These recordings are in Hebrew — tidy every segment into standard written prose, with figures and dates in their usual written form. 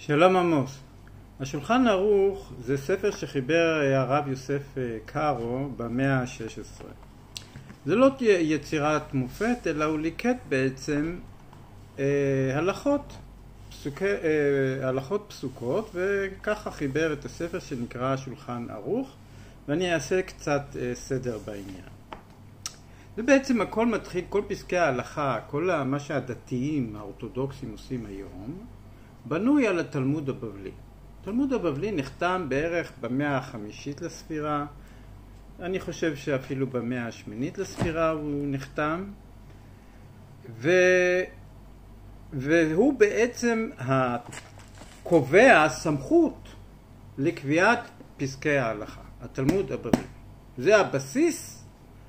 שלום עמוס. השולחן ערוך זה ספר שחיבר הרב יוסף קארו במאה ה-16. זה לא יצירת מופת, אלא הוא ליקט בעצם הלכות פסוקות, וככה חיבר את הספר שנקרא שולחן ערוך, ואני אעשה קצת סדר בעניין. זה בעצם הכל מתחיל, כל פסקי ההלכה, כל מה שהדתיים האורתודוקסים עושים היום, בנוי על התלמוד הבבלי. התלמוד הבבלי נחתם בערך במאה החמישית לספירה, אני חושב שאפילו במאה השמינית לספירה הוא נחתם, והוא בעצם קובע סמכות לקביעת פסקי ההלכה, התלמוד הבבלי. זה הבסיס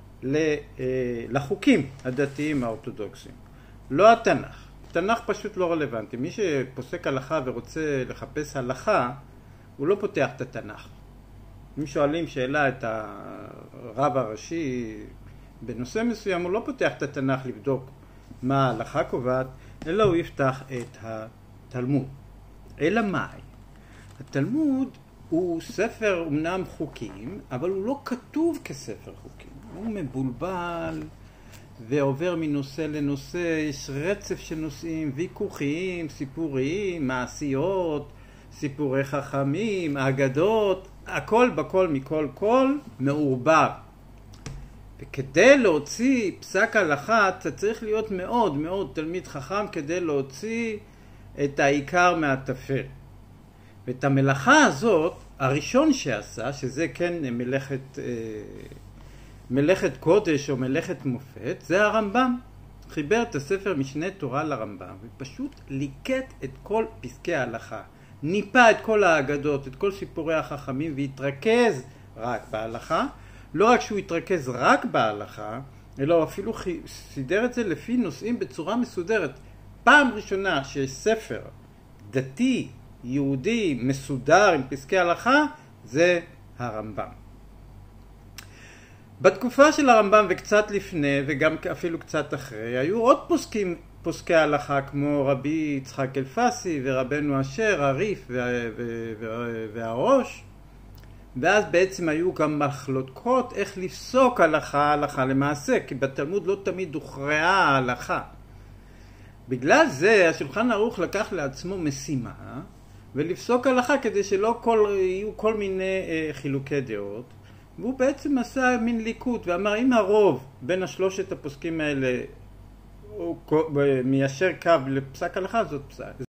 לחוקים הדתיים האורתודוקסים, לא התנ"ך. תנ"ך פשוט לא רלוונטי. מי שפוסק הלכה ורוצה לחפש הלכה, הוא לא פותח את התנ"ך. אם שואלים שאלה את הרב הראשי בנושא מסוים, הוא לא פותח את התנ"ך לבדוק מה ההלכה קובעת, אלא הוא יפתח את התלמוד. אלא מאי? התלמוד הוא ספר אומנם חוקים, אבל הוא לא כתוב כספר חוקים. הוא מבולבל ועובר מנושא לנושא, יש רצף של נושאים ויכוחיים, סיפוריים, מעשיות, סיפורי חכמים, אגדות, הכל בכל מכל כל מעורבב. וכדי להוציא פסק הלכה אתה צריך להיות מאוד מאוד תלמיד חכם כדי להוציא את העיקר מהטפל. ואת המלאכה הזאת הראשון שעשה, שזה כן מלאכת קודש או מלאכת מופת, זה הרמב"ם. חיבר את הספר משנה תורה לרמב"ם ופשוט ליקט את כל פסקי ההלכה, ניפה את כל האגדות, את כל סיפורי החכמים, והתרכז רק בהלכה. לא רק שהוא התרכז רק בהלכה, אלא אפילו סידר את זה לפי נושאים בצורה מסודרת. פעם ראשונה שיש ספר דתי יהודי מסודר עם פסקי הלכה, זה הרמב"ם. בתקופה של הרמב"ם וקצת לפני וגם אפילו קצת אחרי, היו עוד פוסקי הלכה כמו רבי יצחק אלפסי ורבנו אשר, הריף והראש, ואז בעצם היו גם מחלוקות איך לפסוק הלכה למעשה, כי בתלמוד לא תמיד הוכרעה ההלכה. בגלל זה השולחן ערוך לקח לעצמו משימה ולפסוק הלכה כדי שלא יהיו כל מיני חילוקי דעות, והוא בעצם עשה מין ליקוט ואמר אם הרוב בין השלושת הפוסקים האלה הוא מיישר קו לפסק הלכה, זאת פסק.